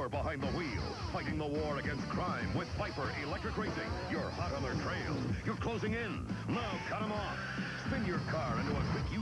hour behind the wheel, fighting the war against crime with Viper Electric Racing. You're hot on their trail. You're closing in. Now cut them off. Spin your car into a quick